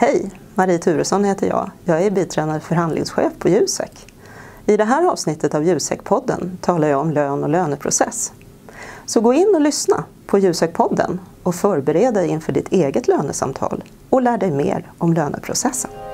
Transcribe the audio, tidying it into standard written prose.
Hej, Marie Turesson heter jag. Jag är biträdande förhandlingschef på Jusek. I det här avsnittet av Jusek-podden talar jag om lön och löneprocess. Så gå in och lyssna på Jusek-podden och förbered dig inför ditt eget lönesamtal och lär dig mer om löneprocessen.